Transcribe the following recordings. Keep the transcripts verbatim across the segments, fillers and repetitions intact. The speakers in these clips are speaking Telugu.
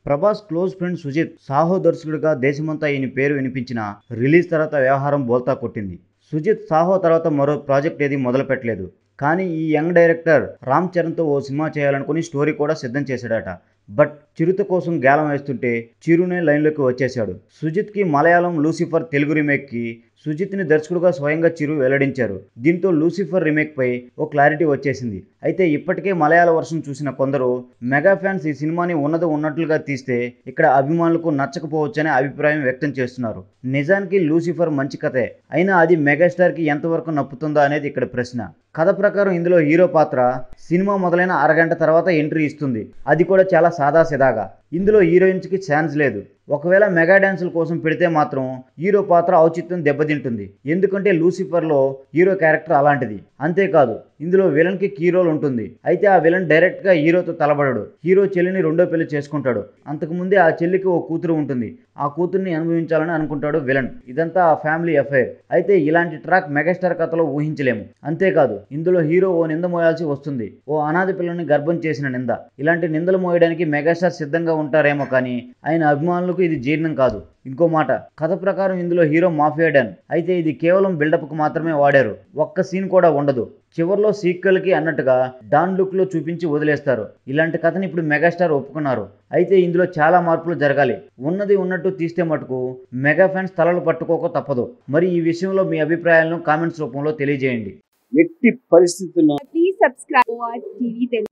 ప్రభాస్ క్లోజ్ ఫ్రెండ్ సుజిత్ సాహో దర్శకుడిగా దేశమంతా ఈయన పేరు వినిపించిన రిలీజ్ తర్వాత వ్యవహారం బోల్తా కొట్టింది. సుజిత్ సాహో తర్వాత మరో ప్రాజెక్ట్ ఏది మొదలు పెట్టలేదు. కానీ ఈ యంగ్ డైరెక్టర్ రామ్ చరణ్తో ఓ సినిమా చేయాలనుకుని స్టోరీ కూడా సిద్ధం చేశాడట. బట్ చిరుత కోసం గేలం వేస్తుంటే చిరునే లైన్లోకి వచ్చేశాడు. సుజిత్కి మలయాళం లూసిఫర్ తెలుగు రీమేక్కి సుజిత్ని దర్శకుడుగా స్వయంగా చిరు వెల్లడించారు. దీంతో లూసిఫర్ రీమేక్పై ఓ క్లారిటీ వచ్చేసింది. అయితే ఇప్పటికే మలయాళ వర్షన్ చూసిన కొందరు మెగా ఫ్యాన్స్ ఈ సినిమాని ఉన్నది ఉన్నట్లుగా తీస్తే ఇక్కడ అభిమానులకు నచ్చకపోవచ్చనే అభిప్రాయం వ్యక్తం చేస్తున్నారు. నిజానికి లూసిఫర్ మంచి కథే, అయినా అది మెగాస్టార్కి ఎంతవరకు నప్పుతుందా అనేది ఇక్కడ ప్రశ్న. కథ ప్రకారం ఇందులో హీరో పాత్ర సినిమా మొదలైన అరగంట తర్వాత ఎంట్రీ ఇస్తుంది. అది కూడా చాలా సాదాసిదాగా. ఇందులో హీరోయిన్స్కి ఛాన్స్ లేదు. ఒకవేళ మెగా డ్యాన్సుల కోసం పెడితే మాత్రం హీరో పాత్ర ఔచిత్యం దెబ్బతింటుంది. ఎందుకంటే లూసిఫర్లో హీరో క్యారెక్టర్ అలాంటిది. అంతేకాదు ఇందులో విలన్కి కీ రోల్ ఉంటుంది. అయితే ఆ విలన్ డైరెక్ట్గా హీరోతో తలబడడు. హీరో చెల్లిని రెండో పెళ్లి చేసుకుంటాడు. అంతకుముందే ఆ చెల్లికి ఓ కూతురు ఉంటుంది. ఆ కూతుర్ని అనుభవించాలని అనుకుంటాడు విలన్. ఇదంతా ఆ ఫ్యామిలీ అఫైర్. అయితే ఇలాంటి ట్రాక్ మెగాస్టార్ కథలో ఊహించలేము. అంతేకాదు ఇందులో హీరో ఓ నింద మోయాల్సి వస్తుంది. ఓ అనాథ పిల్లని గర్భం చేసిన నింద. ఇలాంటి నిందలు మోయడానికి మెగాస్టార్ సిద్ధంగా ఉంటారేమో కానీ ఆయన అభిమానులకు ఇది జీర్ణం కాదు. ఇంకో మాట, కథ ప్రకారం ఇందులో హీరో మాఫియా డాన్. అయితే ఇది కేవలం బిల్డప్కు మాత్రమే వాడారు. ఒక్క సీన్ కూడా ఉండదు. చివర్లో సీక్వెల్కి అన్నట్టుగా డాన్ లుక్లో చూపించి వదిలేస్తారు. ఇలాంటి కథని ఇప్పుడు మెగాస్టార్ ఒప్పుకున్నారు. అయితే ఇందులో చాలా మార్పులు జరగాలి. ఉన్నది ఉన్నట్టు తీస్తే మటుకు మెగా ఫ్యాన్స్ తలలు పట్టుకోక తప్పదు. మరి ఈ విషయంలో మీ అభిప్రాయాలను కామెంట్స్ రూపంలో తెలియజేయండి. ఎట్టి పరిస్థితుల్లో ప్లీజ్ సబ్స్క్రైబ్ టీవీ తెలుగు.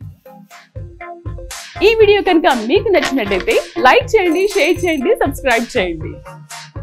ఈ వీడియో కనుక మీకు నచ్చినట్లయితే లైక్ చేయండి, షేర్ చేయండి, సబ్స్క్రైబ్ చేయండి.